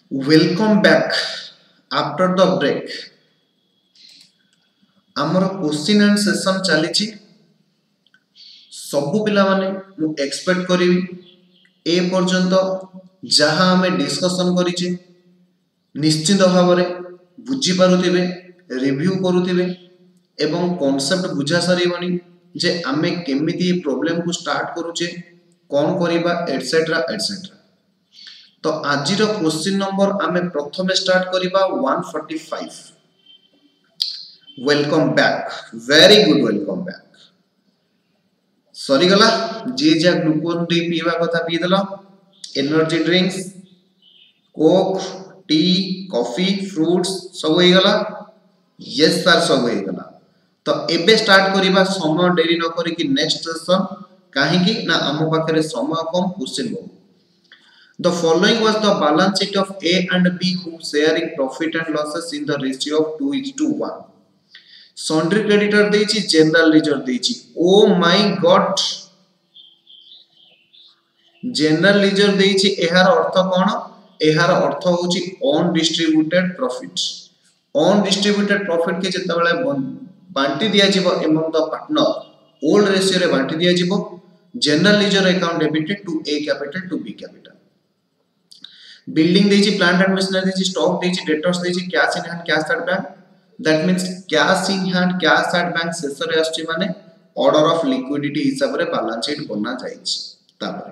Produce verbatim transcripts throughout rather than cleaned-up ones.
Welcome back after the break. आमर question and session चली सबु पिला माने मु एक्सपेक्ट करी ए पर्यंत जहाँ आमे डिस्कशन करिचे निश्चित भाव में बुझी पारुथिबे रिव्यू करुथिबे एवं कॉन्सेप्ट बुझा सारिबनी जे आमे केमिति प्रॉब्लम को स्टार्ट करूचे कौन करिबा एटसेट्रा एटसेट्रा। तो आज क्वेश्चन नंबर आमे प्रथम स्टार्ट करिबा one forty-five। Welcome back, very good welcome back. सॉरी गला जे जे ग्लूकोन डी पीवा कथा पी देलो, energy drinks, coke, tea, coffee, fruits सब होई गला। यस सर सब होई गला। तो एबे स्टार्ट करिबा समय देरी न करी कि नेक्स्ट सेशन काहे कि ना हम पाखरे समय कम क्वेश्चन बहु। The following was the balance sheet of A and B who sharing profit and losses in the ratio of two is to one. Sundry creditor देछि, general ledger देछि। Oh my god, general ledger देछि एहार अर्थ कोन? एहार अर्थ होछि undistributed profit। undistributed profit के जत्ता बेले बांटी दिया जिवो among the partner old ratio रे बांटी दिया जिवो general ledger account debited to A capital to B capital। Building देछि, प्लांट एंड मशीनरी देछि, स्टॉक देछि, डेटर्स देछि, cash in hand cash at bank. That means cash in hand cash at bank शेषरे आछि माने ऑर्डर ऑफ लिक्विडिटी हिसाब रे balance sheet बना जाइछि। तापर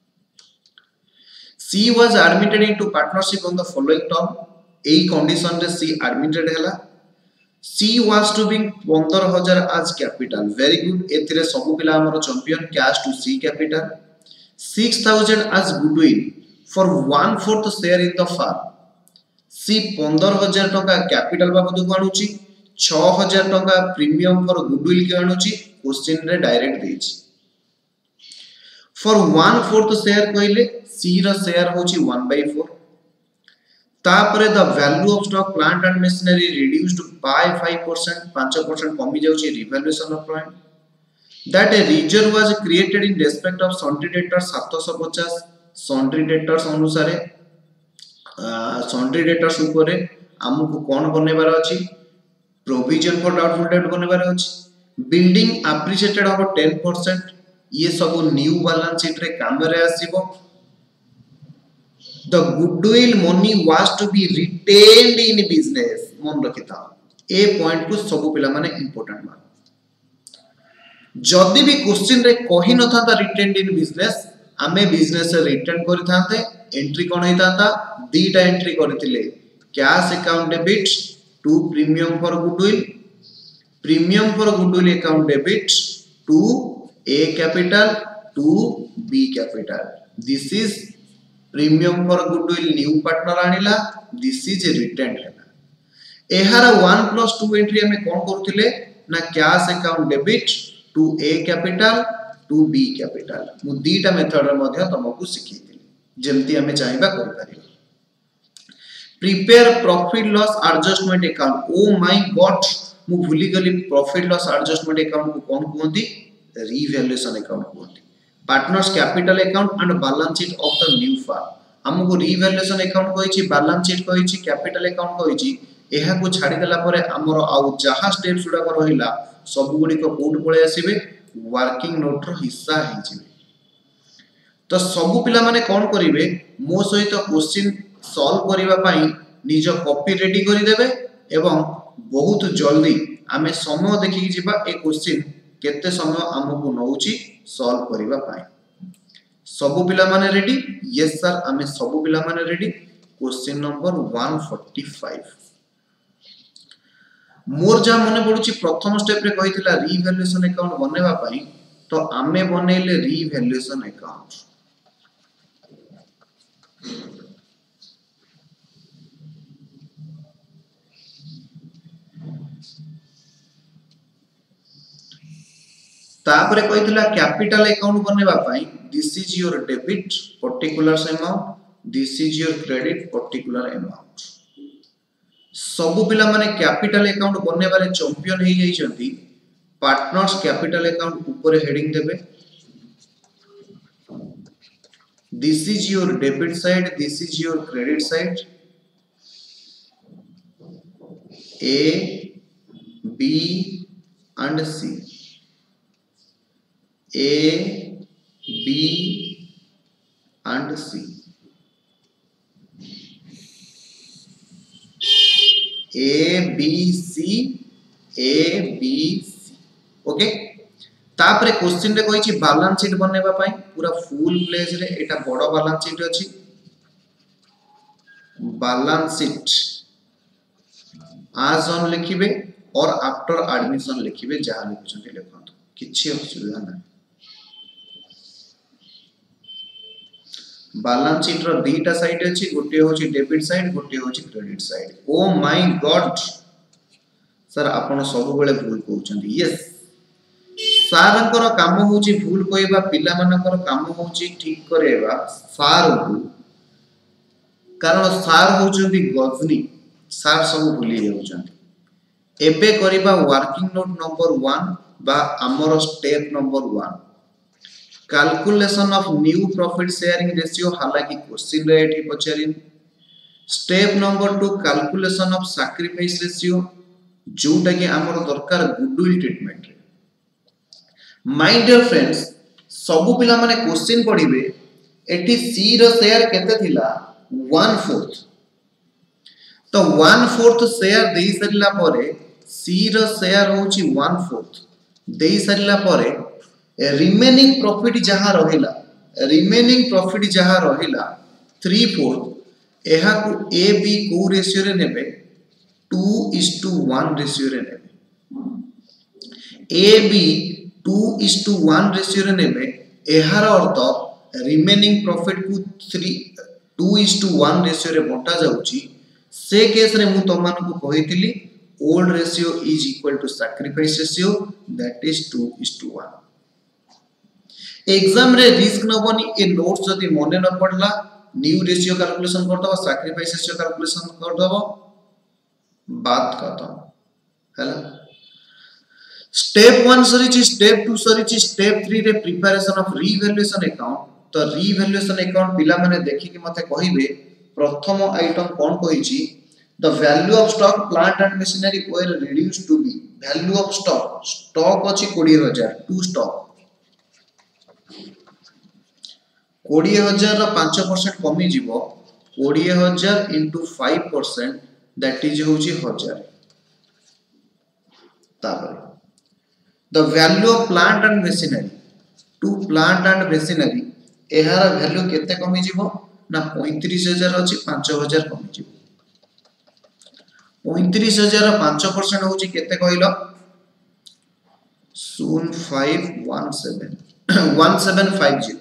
C was admitted into partnership on the following term। एई कंडीशन रे C admitted हैला। C was to bring fifteen thousand as capital। Very good, एथिरे सब पिला हमर champion cash to C capital. six thousand as goodwill for one fourth share in the firm। C fifteen thousand टका capital बाबद को आणुची, six thousand टका premium for goodwill के आणुची। क्वेश्चन रे डायरेक्ट देछि for one fourth share कहले C रो शेयर होची one by four। तापरे the value of stock plant and machinery reduced by five percent, five percent कमी जाउची revaluation of plant. That a reserve was created in respect of sundry debtors seven fifty। Sundry debtors अनुसार sundry debtors ऊपर हमको कौन बनेबार अछि? Provision for doubtful debt बनेबार अछि। बिल्डिंग एप्रिशिएटेड हो ten percent। ये सब न्यू बैलेंस शीट रे काम रे आसीबो। The goodwill money was to be retained in business. मन रखिता ए पॉइंट को सब पिला माने इंपोर्टेंट मान। जदी भी क्वेश्चन रे कहि न था रिटेन्ड इन बिजनेस आमे बिजनेस रिटर्न करि थाते, एंट्री कोन हेताता दीटा एंट्री करथिले। Cash account debit to premium for goodwill, premium for goodwill account debit to A capital to B capital। This is premium for goodwill new partner आनिला, this is retained हैला। एहार one plus two entry हमें कोन करथिले ना cash account debit to A capital to B capital. मु दीटा method रे मध्ये तमको सिखैतिली जेमति हमें चाहिबा करि पारिबो। Prepare profit loss adjustment account. Oh my god, मु भूली गली प्रॉफिट लॉस एडजस्टमेंट अकाउंट को कोन कहंती? रिवैल्यूएशन अकाउंट कहंती। Partners capital account and balance sheet of the new firm. हमको रिवैल्यूएशन अकाउंट कहिछि, बैलेंस शीट कहिछि, कैपिटल अकाउंट कहिछि। एहा को छाडी देला परे हमरो आउ जहा स्टेप्स उडा को रहिला सब गुडी को कोड पळे आसीबे, वर्किंग नोट रो हिस्सा हे जिवे। तो सब पिला माने कोन करिवे? मो सहित क्वेश्चन सॉल्व करिवा पई निज कॉपी रेडी करि देबे एवं बहुत जल्दी आमे समय देखि कि जिबा ए क्वेश्चन केते समय हमकु नउची सॉल्व करिवा पई। सब पिला माने रेडी? यस सर, आमे सब पिला माने ready. Question number one forty-five। मोर जा मने पडुची प्रथम स्टेप रे कहितला रिवैल्यूएशन अकाउंट बनेबा पई, तो आमे बनेले रिवैल्यूएशन अकाउंट। तापरे कहितला कैपिटल अकाउंट बनेबा पई this is your debit particular amount, this is your credit particular amount. सब पिला माने कैपिटल अकाउंट बनेबारे चैंपियन हे जाई छथि। पार्टनर्स कैपिटल अकाउंट ऊपर हेडिंग देबे। This is your debit side, this is your credit side. A, B and C. A, B and C. A, B, C, A, B, C. Okay तापरे question रे कहिछि balance sheet बनेबा पई पूरा full page रे एटा बडो बैलेंस शीट अछि बैलेंस शीट आज ऑन लिखिबे और आफ्टर एडमिशन लिखिबे जहां लिखुछन्ते लिखंतु किछि असुविधा नै बैलेंस शीट रो दीटा साइड अछि गोटे होछि डेबिट साइड गोटे होछि credit side oh my god sir आपण सब बेले भूल कहउछन्ती यस सारंकर काम होची भूल कहबा पिला मानकर काम होची ठीक करेबा सार को कारण सार होचंती गजनी सार सब भूली जाउछन्ती एबे करिबा वर्किंग नोट नंबर वन बा हमर step number one calculation of new profit sharing ratio हालांकि क्वेश्चन रे एठी पचारिन step number two calculation of sacrifice ratio जोटा कि हमर दरकार गुडविल ट्रीटमेंट रे माय डियर फ्रेंड्स सब पिला माने क्वेश्चन पढिबे एठी सी रो शेयर केते थिला वन फोर्थ तो वन फोर्थ शेयर देई सरिला परे सी रो शेयर होची वन फोर्थ देई सरिला परे रिमेनिंग प्रॉफिट जहां रहिला रिमेनिंग प्रॉफिट जहां रहिला थ्री फोर्थ एहा को ए बी को रेशियो रे नेबे to is to one ratio रे नेबे A B two is to one ratio रे नेबे एहार अर्थ रिमेनिंग प्रॉफिट को three two is to one ratio रे बंटा जाउची से केस रे मु तमान को कहितली old ratio is equal to sacrifice ratio that is two is to one exam रे रिस्क नबनी ए नोट्स जदी मने न पड़ला न्यू रेशियो कैलकुलेशन कर दबो सैक्रिफाइस रेशियो कैलकुलेशन कर दबो बात खत्म हैला स्टेप वन सरीची स्टेप टू सरीची स्टेप थ्री रे प्रिपरेशन ऑफ रीवैल्यूएशन अकाउंट तो रीवैल्यूएशन अकाउंट पिला माने देखि कि मते कहिबे प्रथम आइटम कोन कहिची the value of stock plant and machinery were reduced to be value of stock stock अछि बीस हज़ार टू स्टॉक बीस हज़ार रो पाँच परसेंट कमी जीवो बीस हज़ार into five percent that is होची हजार तापर the value of plant and machinery to plant and machinery एहार वैल्यू केते कमी जीवो ना पैंतीस हज़ार अछि पाँच हज़ार कमी जीवो पैंतीस हज़ार पाँच परसेंट होची केते कहिलो शून्य पाँच एक सात एक सात पाँच शून्य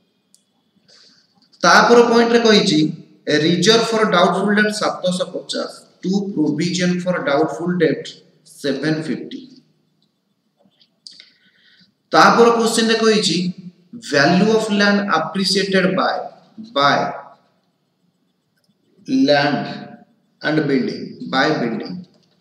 तापर पॉइंट रे कहिची रिजर्व फॉर डाउटफुल डेट सात सौ पचास to provision for doubtful debt सात सौ पचास तापर क्वेश्चन रे कहिची value of land appreciated by by land and building by building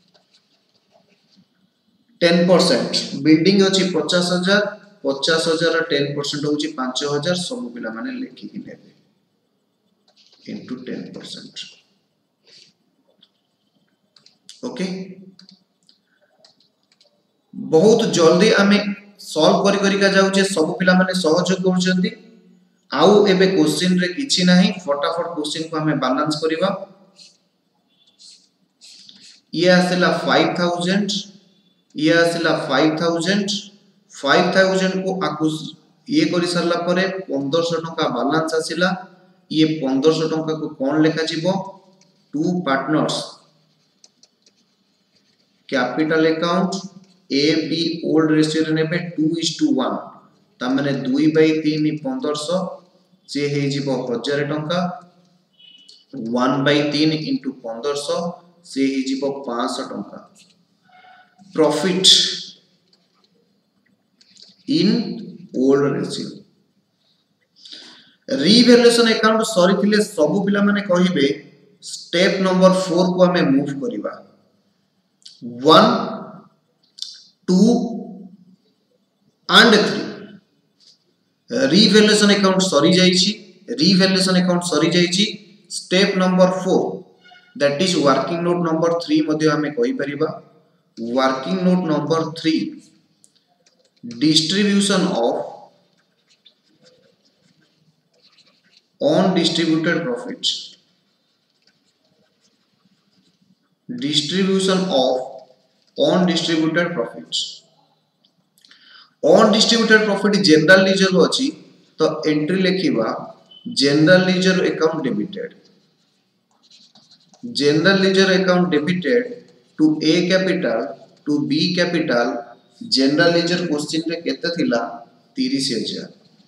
ten percent building अछि पचास हज़ार पचास हज़ार टेन परसेंट होची पाँच हज़ार सब पिला माने लेखि कि नेबे into ten percent ओके बहुत जल्दी आमे सॉल्व करी करी का जाउचे सब पिला माने सहयोग करछंती आउ एबे क्वेश्चन रे किछि नाही फटाफट क्वेश्चन को हमें बैलेंस करिबा ये आसेला फाइव थाउज़ेंड ये आसेला फाइव थाउज़ेंड फाइव थाउज़ेंड को आकुस ये करि सरला परे पंद्रह सौ टका बैलेंस आसिला ये पंद्रह सौ टका को कोन लेखा जीवो to partners capital account A B old ratio रे नेबे टू इस टू वन ता माने टू बाय थ्री पंद्रह सौ जे हे जीवो एक हज़ार टका वन बाय थ्री इनटू पंद्रह सौ से हे जीवो पाँच सौ टका profit in old ratio revaluation account सॉरी थिले सब पिला माने कहिबे स्टेप नंबर फोर को हमें मूव करिबा one two and three revaluation account सॉरी जाईची रीवैल्यूएशन अकाउंट सॉरी जाईची step number four that is working note number three मध्ये हमें कहि परिबा working note number three distribution of undistributed profits distribution of undistributed profits undistributed profit general ledger रो अछि तो एंट्री लिखिबा general ledger account debited general ledger account debited to A capital to B capital general ledger question रे केते थिला तीस हज़ार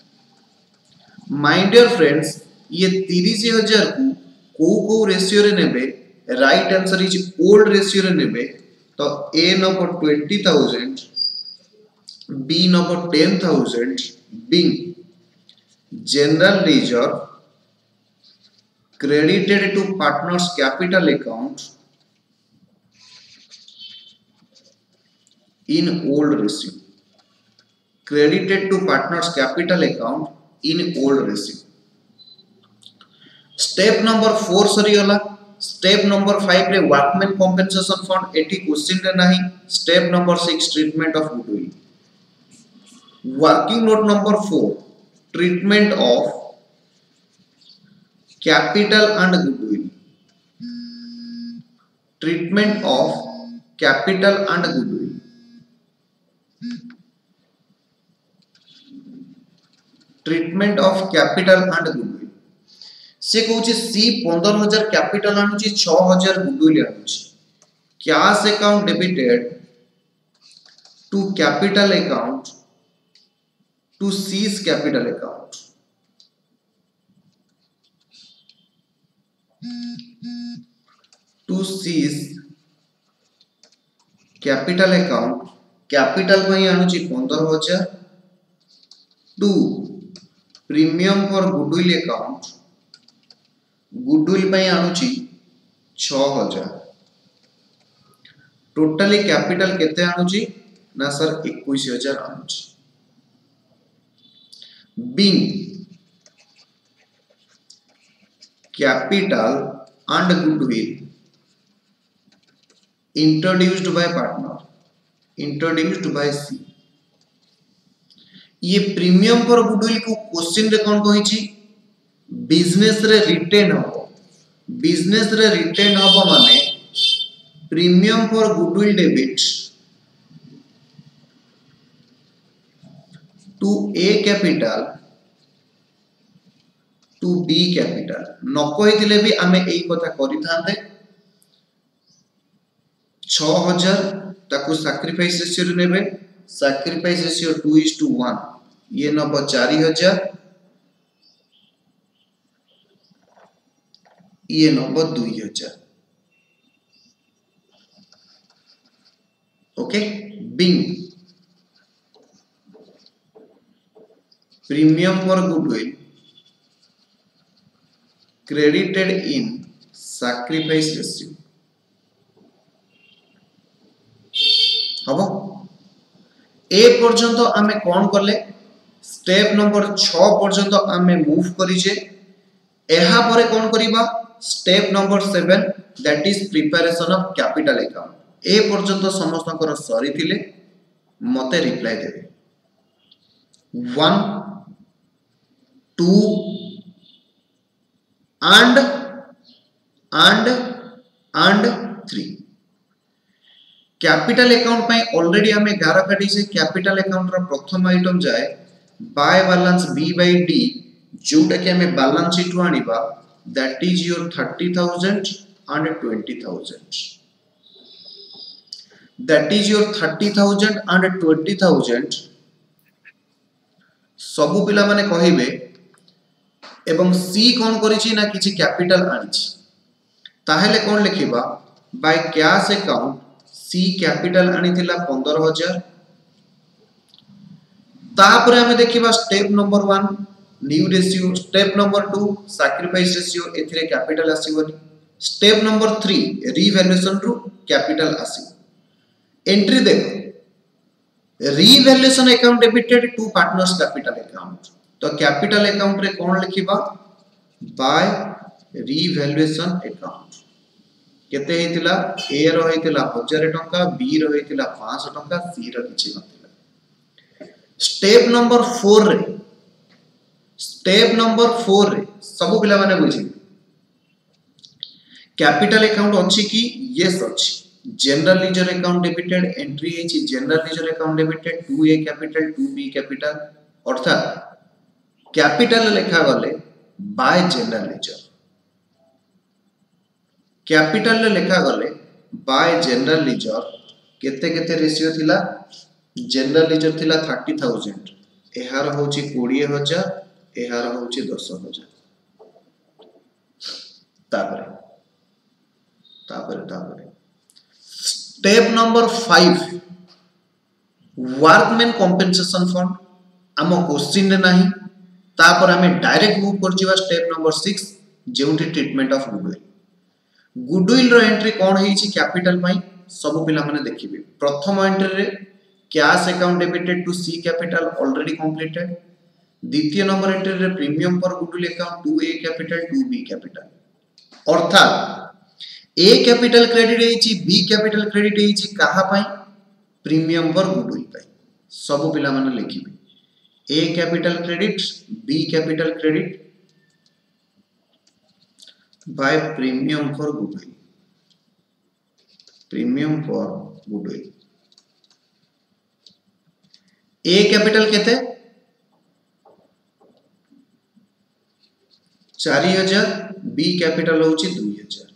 my dear friends ये तीस हज़ार को को को रेशियो रे नेबे right answer is old ratio रे नेबे तो A number twenty thousand B number ten thousand being general ledger credited to partners capital account in old ratio credited to partners capital account in old ratio step number four सरी गला step number five रे workman compensation fund एटी question रे नाही step number six treatment of goodwill working note number four treatment of capital and goodwill treatment of capital and goodwill treatment of capital and goodwill से कहूची C पंद्रह हज़ार capital आनुची छह हज़ार गुडविल आनुची cash account debited to capital account to C's capital account to C's capital account capital पई आनुची पंद्रह हज़ार to premium for goodwill account goodwill पई आनुची छह हज़ार टोटली कैपिटल केते आनुची ना सर इक्कीस हज़ार आनुची being capital and goodwill introduced by partner introduced by C ये प्रीमियम फॉर गुडविल को क्वेश्चन रे कोन कहिची बिजनेस रे रिटेन हो बिजनेस रे रिटेन हो माने premium for goodwill debit to A capital to B capital न कहिथिले भी आमे एई कथा करि थांते छह हज़ार ताकू सैक्रिफाइस रेशियो रे नेबे sacrifice ratio two is to one ये नंबर चार हज़ार ये नंबर दो हज़ार okay being premium for goodwill credited in sacrifice ratio हबो ए पर्यंत आमे कोन करले स्टेप नंबर छह पर्यंत आमे मूव करिजे एहा परे कोन करिबा step number seven that is preparation of capital account ए पर्यंत समस्त कर सरी थिले मते रिप्लाई देबे one two and and and three capital account पई ऑलरेडी हमें ग्यारह काटी से कैपिटल अकाउंट रा प्रथम आइटम जाए by balance B by D जोटा कि हमें बैलेंस शीट आनिबा that is your thirty thousand and twenty thousand that is your thirty thousand and twenty thousand सब पिला माने कहिबे एवं सी कोन करिछि ना किछि कैपिटल आनिछि ताहेले कोन लिखिबा by cash account C capital आनिथिला पंद्रह हज़ार तापरे हमें देखिबा step number one new ratio step number two sacrifice ratio एथिरे कैपिटल आसीबनी स्टेप नंबर थ्री रिवैल्यूएशन रु कैपिटल आसी एंट्री देखो revaluation account debited to partners capital account तो कैपिटल अकाउंट रे कोन लिखिबा बाय रिवैल्यूएशन अकाउंट केते हेतिला ए रो हेतिला हजार टंका बी रो हेतिला पाँच सौ टंका सी रो किछि नथिला स्टेप नंबर फोर रे स्टेप नंबर फोर रे सब पिला माने बुझी कैपिटल अकाउंट अछि कि यस अछि general ledger account debited entry है general ledger account debited to A capital to B capital अर्थात कैपिटल लिखा गले बाय जनरल लीजर कैपिटल लिखा गले बाय जनरल लीजर केते केते रेशियो थिला जनरल लीजर थिला तीस हज़ार एहार होची बीस हज़ार एहार होची दस हज़ार तापर तापर तापर step number five workman compensation fund आम क्वेश्चन रे नाही तापर हमें डायरेक्ट मूव कर जिवा स्टेप नंबर सिक्स जेउठी ट्रीटमेंट ऑफ गुडविल गुडविल रो एंट्री कोन हेची कैपिटल पई सब पिला माने देखिबे प्रथम एंट्री रे cash account debited to C capital already completed द्वितीय नंबर एंट्री रे premium for goodwill account to A capital to B capital अर्थात ए कैपिटल क्रेडिट हेची बी कैपिटल क्रेडिट हेची कहा पई प्रीमियम फॉर गुडविल पई सब पिला माने लिखिबे A capital credit B capital credit by premium for goodwill premium for goodwill A capital केते चार हज़ार बी कैपिटल होची दो हज़ार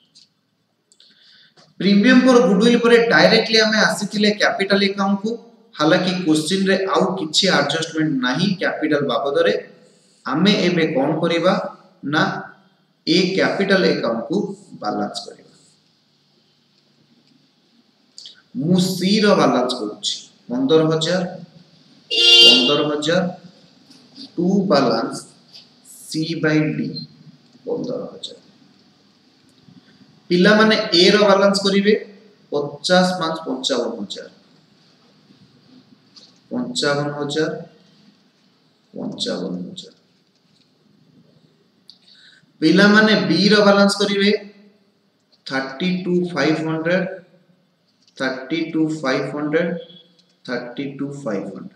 प्रीमियम फॉर गुडविल पर डायरेक्टली हमें आसीथिले कैपिटल अकाउंट को हालांकि क्वेश्चन रे आउ किछि एडजस्टमेंट नाही कैपिटल बाबद रे हमें एबे कोन करिबा ना ए कैपिटल अकाउंट को बैलेंस करिबा मु सी रो बैलेंस करूची पंद्रह हज़ार पंद्रह हज़ार to balance C by D पंद्रह हज़ार पिला माने ए रो बैलेंस करिवे पचास पाँच पचपन हज़ार पचपन हज़ार पचपन हज़ार पिला माने बी रो बैलेंस करिवे बत्तीस पाँच सौ बत्तीस पाँच सौ बत्तीस पाँच सौ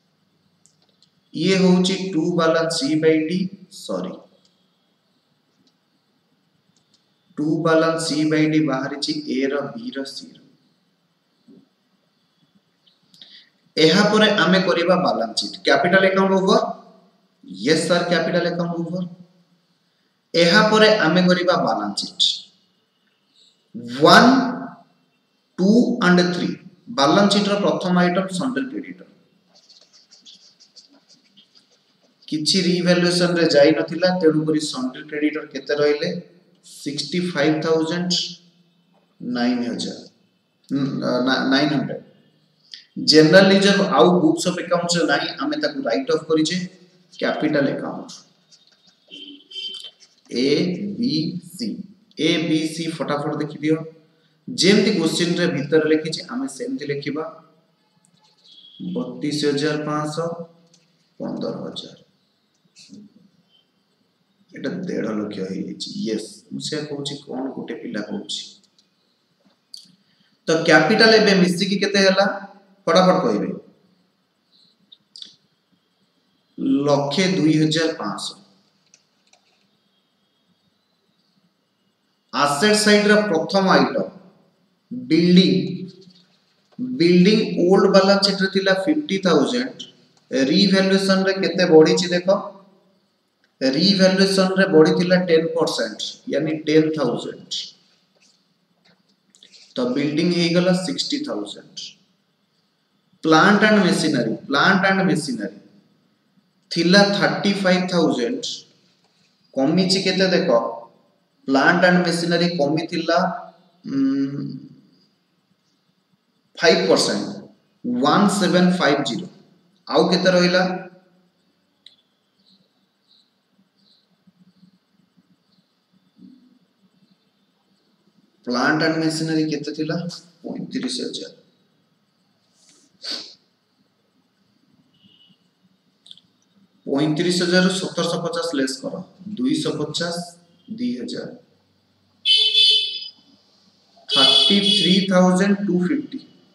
ये होची to balance C by D sorry to balance C by D बाहर ची ए रो बी रो सी रो एहा परे आमे करिबा balance sheet capital account over yes sir capital account over एहा परे आमे करिबा balance sheet one two and three balance sheet रो प्रथम आइटम सन्डल क्रेडिटर किछि रिवैल्यूएशन रे जाई नथिला तेनु करी सन्डल क्रेडिटर केते रहिले पैंसठ हज़ार नौ हज़ार नौ सौ जनरल लीजर आउ बुक्स ऑफ अकाउंट्स नाही हमें ताकू राइट ऑफ करिजे capital account A B C A B C फटाफट देखि दियो जेमति क्वेश्चन रे भीतर लिखि छै हमें सेमति लिखिबा बत्तीस हज़ार पाँच सौ पंद्रह हज़ार एटा डेढ़ लाख होई छि यस मुसे कहूची कोन गोटे पिला कहूची तो कैपिटल एबे मिसी की केते हला फटाफट कहबे लक्षे दुई हजार पाँच सौ एसेट साइड रा प्रथम item building building old balance sheet रे थिला पचास हज़ार रिवैल्यूएशन रे केते बढ़ी छि देखो रिवैल्यूएशन रे बढ़ी थिला दस परसेंट यानी दस हज़ार तो बिल्डिंग हे गला साठ हज़ार plant and machinery plant and machinery थिला पैंतीस हज़ार कमी छि केते देखो प्लांट एंड मशीनरी कमी थिला पाँच परसेंट सत्रह सौ पचास आउ केते रहिला प्लांट एंड मशीनरी केते थिला पैंतीस हज़ार पैंतीस हज़ार सत्रह सौ पचास लेस करो दो सौ पचास दो हज़ार thirty three thousand two fifty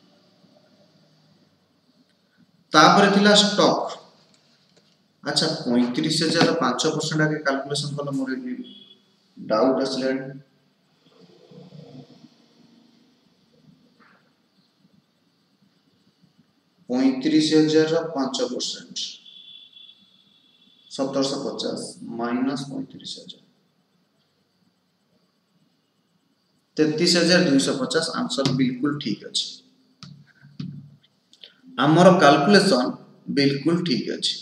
तापर थिला स्टॉक अच्छा पैंतीस हजार पांच परसेंट आगे कैलकुलेशन कल मोर डाउट आसले पैंतीस हजार पांच परसेंट सत्रश पचास माइनस पैंतीस हजार तैतीस हजार दुईश पचास आंसर बिल्कुल ठीक अच्छे आमर कैलकुलेशन बिल्कुल ठीक अच्छे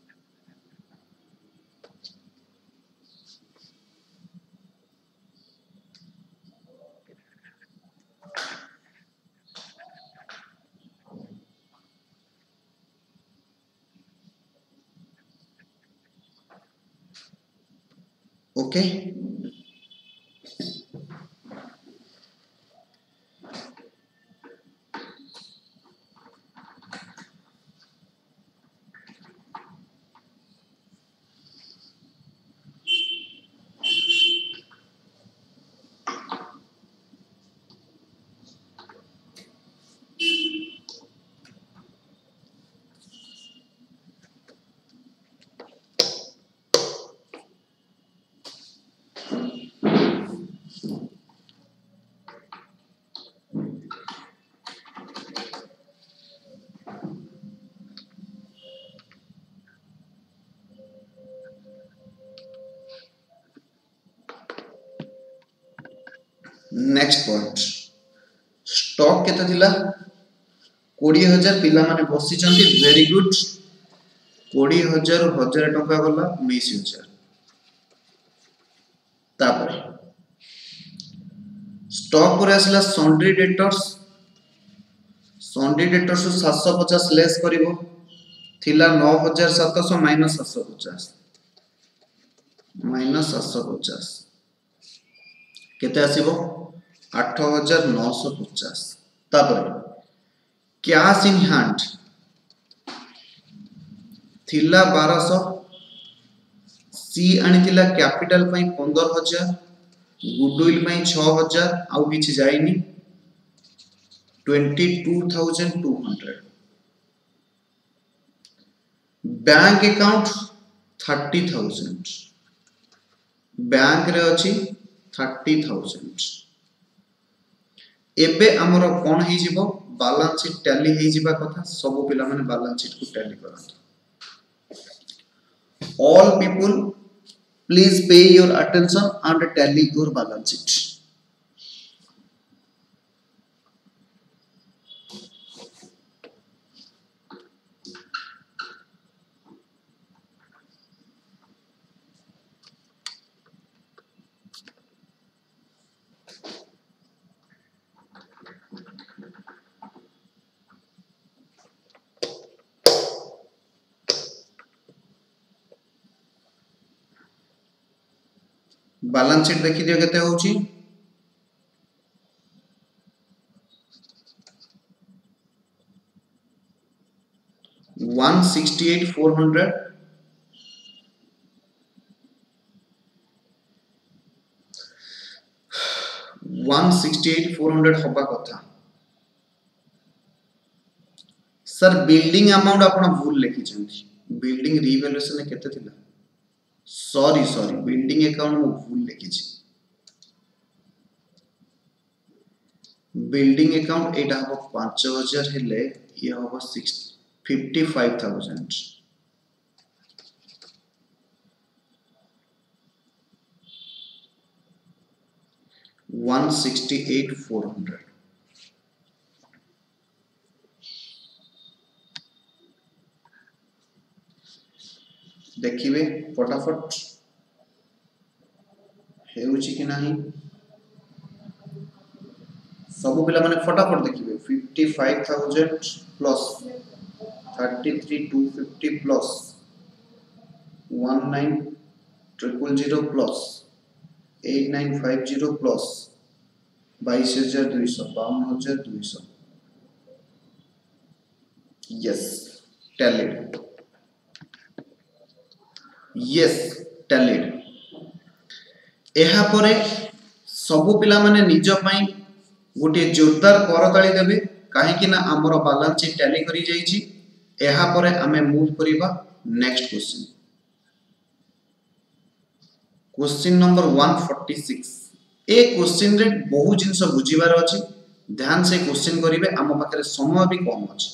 ओके नेक्स्ट पॉइंट स्टॉक केते थिला बीस हजार पिला माने बसी चंती वेरी गुड बीस हजार हजार टका गला उन्नीस हजार तापर स्टॉक पर आसला सन्ड्री डेटर्स सन्ड्री डेटर्स सात सौ पचास लेस करिवो थिला नौ हजार सात सौ माइनस सात सौ पचास माइनस सात सौ पचास केते आसीबो आठ हजार नौ सौ पचास तापर कैश इन हैंड थिला बारह सौ सी आनी थिला कैपिटल पई पंद्रह हजार गुडविल पई छह हजार आउ किछि जाईनी बाईस हज़ार दो सौ बैंक अकाउंट तीस हज़ार बैंक रे अछि तीस हज़ार एबे हमरो कोन हे जिवो बैलेंस शीट टैली हे जिबा कथा सब पिला माने बैलेंस शीट को टैली करंतु all people please pay your attention and tally your balance sheet balance sheet देखि दियो केते होची one sixty-eight four hundred one sixty-eight four hundred होबा कथा सर बिल्डिंग अमाउंट आपण भूल लिखि छथि बिल्डिंग रिवैल्यूएशन केते थिला सॉरी सॉरी बिल्डिंग अकाउंट में भूल लिखी बिल्डिंग अकाउंट एटा हो पाँच हज़ार हेले ये हो पचपन हज़ार one sixty-eight four hundred देखिए फटाफट हेउची कि नाही सब पिला माने फटाफट देखिए पचपन हज़ार प्लस तैंतीस हज़ार दो सौ पचास प्लस उन्नीस हज़ार प्लस आठ हज़ार नौ सौ पचास प्लस बाईस हज़ार दो सौ बावन हज़ार दो सौ यस टैलेड यस टैलेड एहा परे सब पिला माने निज पई गोटे जोरदार करताली देबे कहीं ना आमर बैलेंस शीट टैली करी जाइछि। एहा परे आमे मूव करिबा next question. Question number one forty six. ए क्वेश्चन रे बहुत जिंस बुझिबार अछि, ध्यान से क्वेश्चन करिवे, आम पाखरे समय भी कम अछि।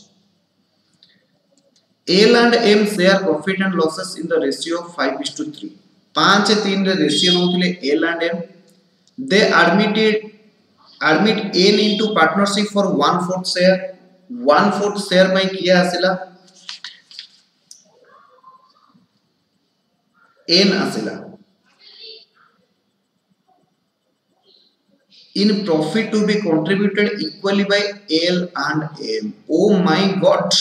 L and M share profit and losses in the ratio of five is to three. पाँच तीन रे रेशियो नउथिले L and M. They admitted admit N into partnership for one fourth share. one fourth share में किया आसिला N आसिला। In profit to be contributed equally by L and M. Oh my God!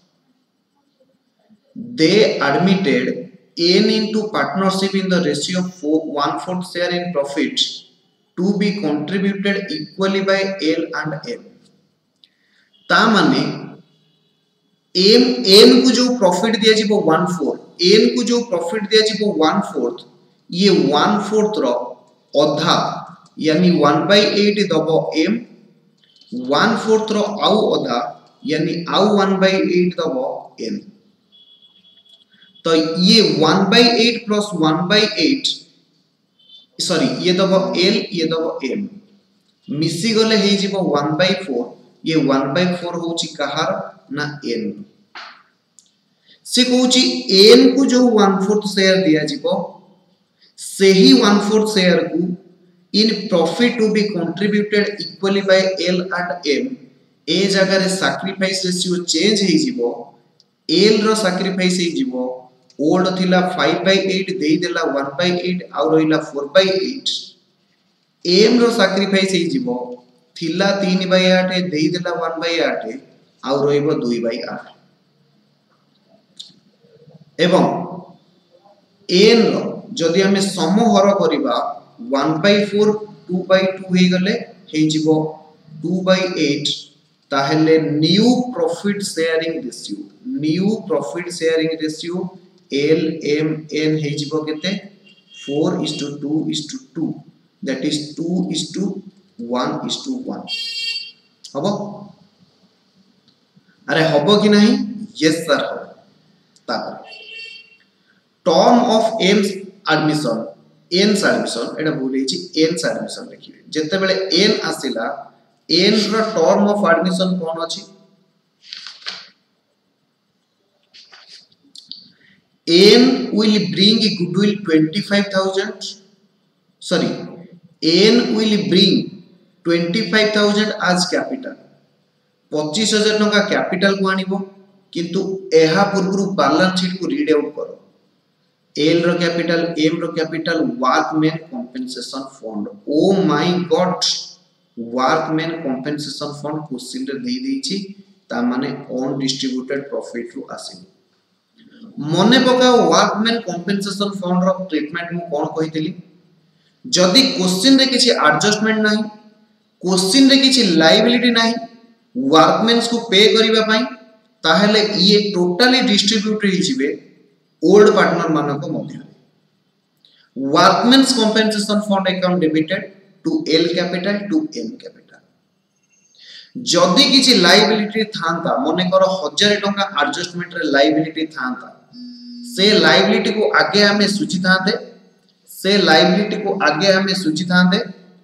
They admitted N into partnership in the ratio of one fourth share in profit to be contributed equally by L and M. ता माने M N को जो profit दिया जी वो one fourth, N को जो profit दिया जी वो one fourth, ये one fourth रो अधा यानी one by eight दबो M, one fourth रो आउ अधा यानी आउ one by eight दबो N। तो ये one by eight plus one by eight sorry ये दबो L ये दबो M मिसी गले हे जीवो one by four, ये one by four होची कहार ना N से कहूची N को जो one fourth शेयर दिया जीवो से ही one fourth शेयर को in profit to be contributed equally by L and M ए जगह रे sacrifice ratio change हे जीवो L रो sacrifice हे जीवो ओल्ड थिला five by eight देई देला one by eight आउ रहिला four by eight। M रो सैक्रिफाइस हे जीवो थिला three by eight देई देला one by eight आउ रहिबो two by eight। एवं N रो जदि हमें समहर करिबा one by four two by two हे गले हे जीवो two by eight ताहेले new profit sharing ratio new profit sharing ratio L M N हे जीवो केते four is to two is to two, that is two is to one is to one। हबो अरे हबो कि नहीं? यस सर हबो। तापर term of M's admission N's admission एटा भूल हेची N's एडमिशन लिखिबे जते बेले N आसिला N रो टर्म ऑफ एडमिशन कोन अछि? N will bring goodwill twenty-five thousand, sorry N will bring twenty-five thousand as capital, पच्चीस हजार टंका कैपिटल को आनिबो किंतु एहा पूर्वरु बैलेंस शीट को रीड आउट करो L रो कैपिटल M रो capital workman compensation fund. Oh my god workman compensation fund question रे देई देछि ता माने ऑन डिस्ट्रीब्यूटेड प्रॉफिट रु आसी मने पका वर्कमैन कंपेंसेशन फंड रो ट्रीटमेंट मु कोन कहितली जदी क्वेश्चन रे किछि एडजस्टमेंट नाही क्वेश्चन रे किछि लायबिलिटी नाही वर्कमैन्स को पे करिबा पई ताहेले ये टोटली डिस्ट्रीब्यूट हि जिवे ओल्ड पार्टनर मानको मध्य workmen's compensation fund account debited to L capital to M capital जदी किछि लायबिलिटी थांता मने करो one thousand टंका एडजस्टमेंट रे लायबिलिटी थांता से लायबिलिटी को आगे हमें सूची थांते से लायबिलिटी को आगे हमें सूची थांते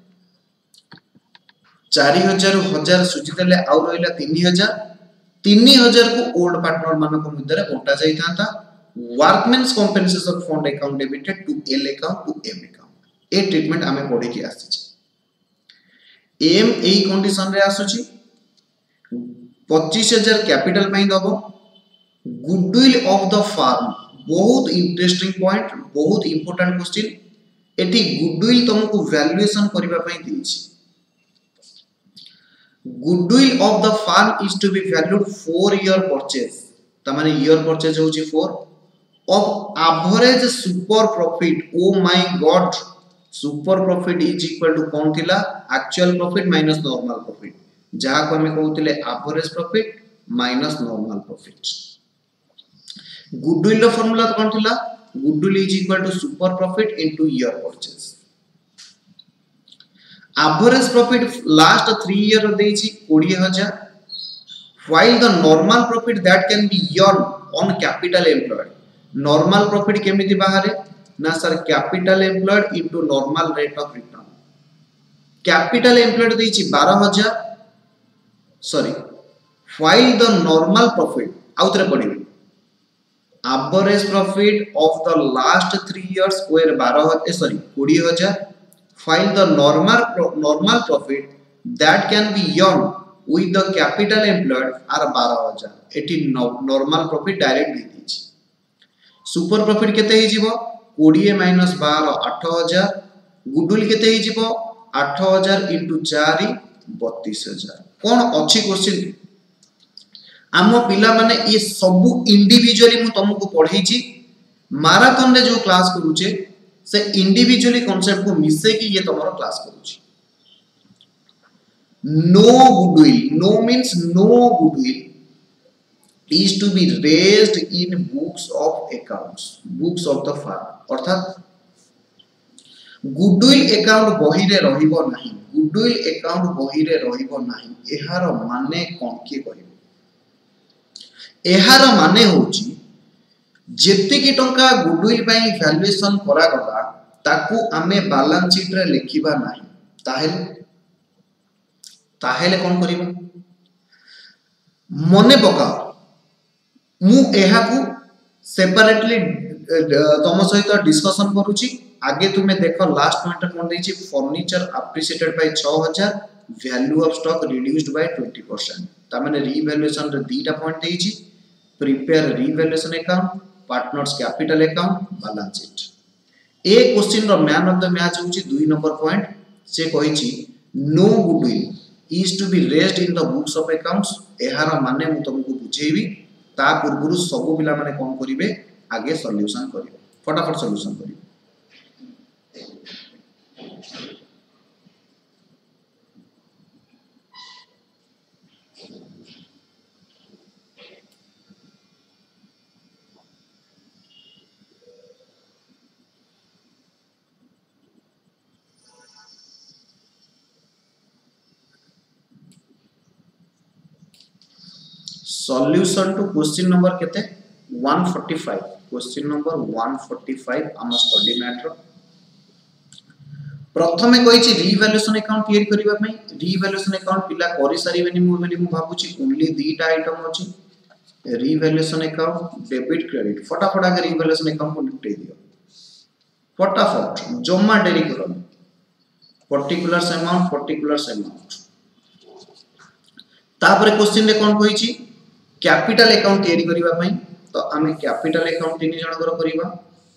चार हजार हजार सूची देले आउ रहिला तीन हजार तीन हजार को ओल्ड पार्टनर मानको मध्य रे बंटा जाई थांता workmen's compensation fund account debited to L account to M account ए ट्रीटमेंट हमें पढे की आसी छी M एई कंडीशन रे आसुची पच्चीस हजार कैपिटल पई दबो गुडविल ऑफ द फार्म बहुत इंटरेस्टिंग पॉइंट बहुत इंपोर्टेंट क्वेश्चन एठी गुडविल तुमको वैल्यूएशन करबा पई देछि goodwill of the firm is to be valued for year purchase त माने year purchase होची four of average super profit। oh my god super profit is equal to कोन थिला actual profit minus normal profit जहा को हमें कहउतिले average profit minus normal profit। Goodwill रो formula कोन थिला goodwill is equal to super profit into year purchase। Average profit last three year देछि बीस हजार, while the normal profit that can be earned on capital employed. Normal profit केमिति बाहरे ना sir capital employed into normal rate of return. Capital employed देछि बारह हजार, sorry, while the normal profit आउतरे पड़िबे average profit of the last three years were बारह हजार, sorry बीस हजार, while the normal normal profit that can be earned with the capital employed are बारह हजार. एटी normal profit direct दे दीछि. Super profit केते हे जिवो बीस माइनस बारह आठ हजार, गुडविल केते हे जिवो आठ हजार into चार बत्तीस हजार. कोन अछि क्वेश्चन आम पिला माने ये सब इंडिविजुअली मु तुमको पढाई छी. मैराथन रे जो क्लास करूचे से इंडिविजुअली कांसेप्ट को मिसे कि ये तुम्हारा क्लास करूची. No goodwill, no means no goodwill is to be raised in books of accounts, books of the firm. अर्थात goodwill account बही रे रहिबो नाही, goodwill account बही रे रहिबो नाही. एहार माने कोन के कहिबो? एहार माने होची जेते की टंका गुडविल पई वैल्यूएशन करा गला ताकू आमे बैलेंस शीट रे लिखिबा नाही. ताहेले ताहेले कोन करिबा? मने पका मु एहा को सेपरेटली तम सहित डिस्कशन करूची. आगे तुमे देखो लास्ट पॉइंट कोन देछि फर्नीचर एप्रिशिएटेड बाय छह हजार, value of stock reduced by twenty percent. ता माने रीवैल्यूएशन रे दीटा पॉइंट देछि, prepare revaluation account, partners capital account, balance sheet. ए क्वेश्चन रो मैन ऑफ द मैच होछि दो नंबर पॉइंट. से कहिछि no goodwill is to be raised in the books of accounts. एहार माने मु तुमको बुझेबी. ता पूर्वरु सब पिला माने कोन करिवे आगे सॉल्यूशन करिवे, फटाफट सॉल्यूशन करिवे. Solution to question number केते one forty-five. Question number one forty-five आम स्टडी मैटर. प्रथमे कहिछि रीवैल्यूएशन अकाउंट तैयारी करिबा पई. रीवैल्यूएशन अकाउंट पिला करि सारिबेनी मु बोली मु भाबुछि. ओनली दीटा आइटम अछि रीवैल्यूएशन अकाउंट, डेबिट क्रेडिट. फटाफट आगे रीवैल्यूएशन अकाउंट को निपटे दियो फटाफट, जम्मा डेरी करो. Particulars amount particulars amount. तापर क्वेश्चन रे कोन कहिछि कैपिटल अकाउंट तैयारी करिबा पई. तो आमे कैपिटल अकाउंट तीन जण कर करिबा.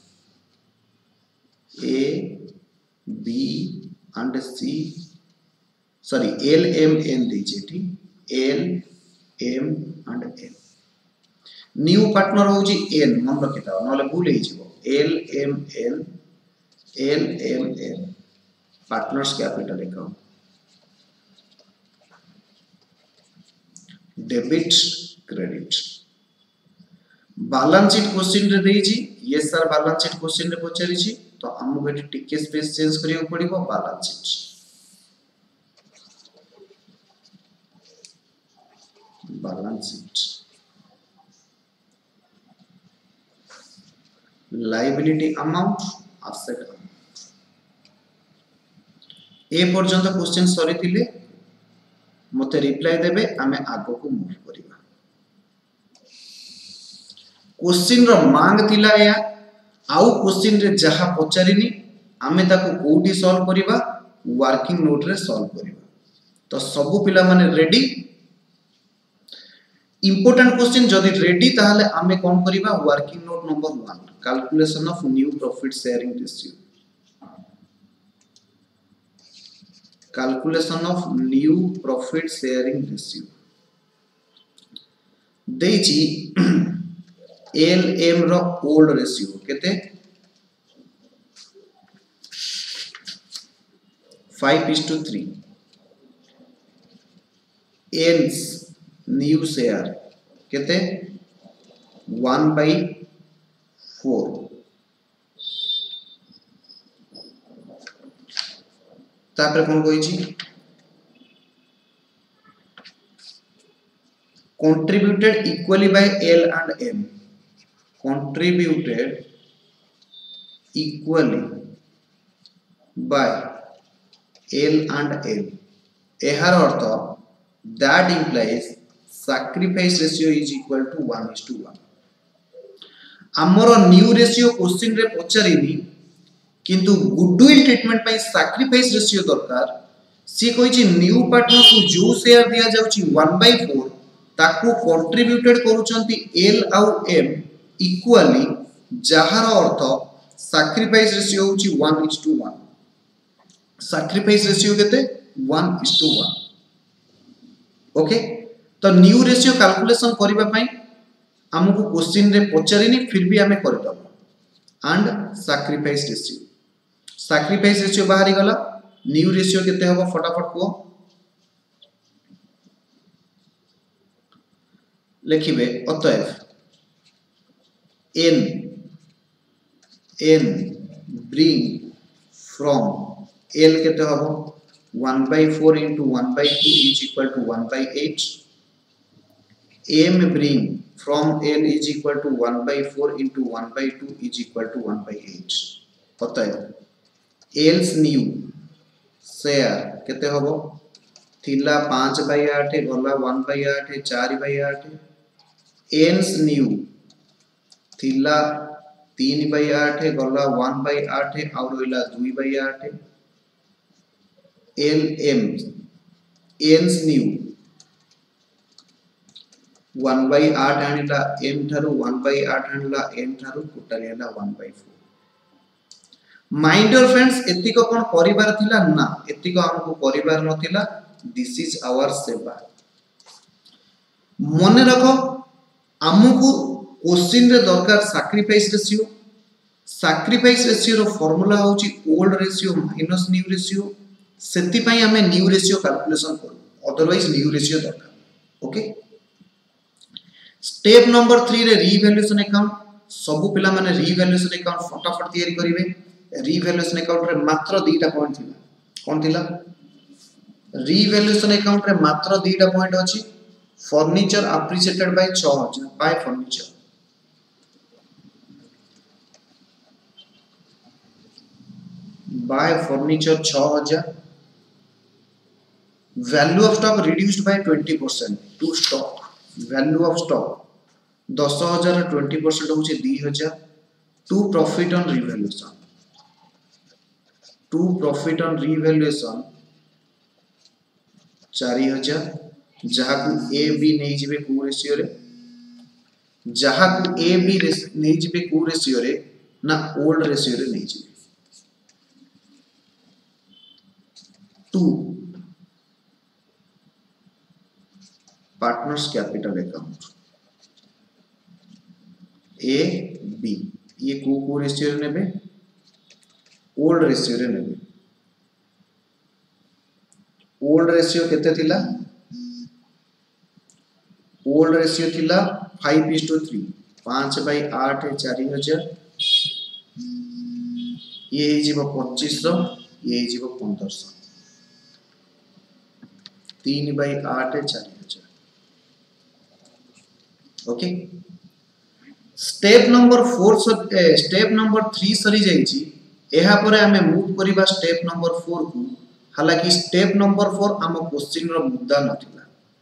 A B and C, sorry L M N दी जेटी L M and N. New partner होजी एन, मन रखिता नले भूल हे जिवो. L M N L M N partners capital account, debit credit. Balance sheet question रे देछि. Yes sir balance sheet question रे पचारि छी. तो हमको एटी टिके स्पेस चेंज करियो पड़िबो. Balance sheet balance sheet liability amount asset amount. ए पर्यंत क्वेश्चन सरी थिले मते रिप्लाई देबे. आमे आगो को मूव करिबा. क्वेश्चन रो मांग थिला या आउ क्वेश्चन रे जहा पचारिनी आमे ताको कोठी सॉल्व करिबा, वर्किंग नोट रे सॉल्व करिबा. तो सब पिला माने रेडी. इंपोर्टेंट क्वेश्चन जदी रेडी ताहले आमे कोन करिबा working note number one calculation of new profit sharing ratio. Calculation of new profit sharing ratio देछि एल एम रो ओल्ड रेशियो केते five is to three. N's new share केते one by four. तापर कोन कहिछि contributed equally by L and M contributed equally by L and M एहार अर्थ that implies sacrifice ratio is equal to one is to one आमर new ratio question रे पचारिनी किंतु गुडविल ट्रीटमेंट पई सैक्रिफाइस रेशियो दरकार सी कहिछि न्यू पार्टनर को जो शेयर दिया जाउछि one by four ताकू कंट्रीब्यूटेड करूचंती L आउ M इक्वली जहार अर्थ सैक्रिफाइस रेशियो होछि one is to one sacrifice ratio केते one is to one okay तो न्यू रेशियो कैलकुलेशन करबा पई हमको क्वेश्चन रे पचारिनी फिर भी हमें कर दबो and sacrifice ratio sacrifice ratio बाहरी गला न्यू रेशियो केते होबो फटाफट को लिखिबे अतएव n n bring from L केते होबो one by four into one by two is equal to one by eight M bring from L is equal to one by four into one by two is equal to one by eight अतएव L's new share केते होबो थिला five by eight गला one by eight four by eight N's new थिला three by eight गला one by eight और होइला two by eight L M N's new one by eight आनिला M थारु one by eight आनिला M थारु total हैला one by four my dear friends एतिको कोन परिवार थिला ना एतिको हमको परिवार नथिला दिस इज आवर सेवा मने रखो हमको क्वेश्चन रे दरकार सैक्रिफाइस रेशियो सैक्रिफाइस रेशियो रो फार्मूला होची old ratio minus new ratio सेति पई हमें न्यू रेशियो कैलकुलेशन करू अदरवाइज न्यू रेशियो दरकार ओके स्टेप नंबर three रे रीवैल्यूएशन अकाउंट सब पिला माने रीवैल्यूएशन अकाउंट फटाफट तैयारी करिवे रीवैल्यूएशन अकाउंट रे मात्र दुईटा पॉइंट थिला कोन थिला रीवैल्यूएशन अकाउंट रे मात्र दुईटा पॉइंट अछि furniture appreciated by six thousand by furniture by furniture six thousand value of stock reduced by twenty percent to stock value of stock ten thousand twenty percent होचे two thousand to profit on revaluation to profit on revaluation four thousand जहा को A B नै जिवे को ratio रे जहा को A B नै जिवे को रेशियो रे ना ओल्ड रेशियो रे नै जिवे to partners capital account A B ये को को रेशियो रे नेबे ओल्ड रेशियो रे नेबे ओल्ड रेशियो केते थिला ओल्ड रेशियो थिला five is to three five by eight four thousand ये हे जीवो twenty-five सौ ये हे जीवो fifteen सौ three by eight four thousand okay step number four step number three सरी जाईची एहा परे हमें मूव करिबा स्टेप नंबर four को हालांकि स्टेप नंबर four हम क्वेश्चन रो मुद्दा नथिला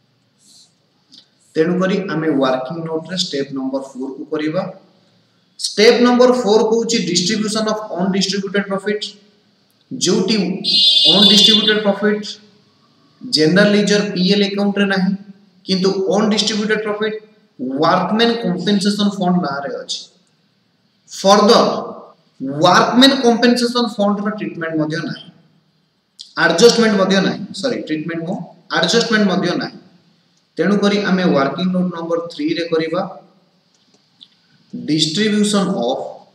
तेनु करी हमें वर्किंग नोट रे स्टेप नंबर four को करिबा स्टेप नंबर four को छि डिस्ट्रीब्यूशन ऑफ अनडिस्ट्रीब्यूटेड प्रॉफिट जोटी undistributed profit general ledger PL account रे नाही किंतु undistributed profit workman compensation fund ना रे अछि फर्दर वर्कमैन कंपेंसेशन फंड रो ट्रीटमेंट मध्य नाही एडजस्टमेंट मध्य नाही सॉरी ट्रीटमेंट मो एडजस्टमेंट मध्य नाही तेनु करी हमें वर्किंग नोट नंबर three रे करिबा डिस्ट्रीब्यूशन ऑफ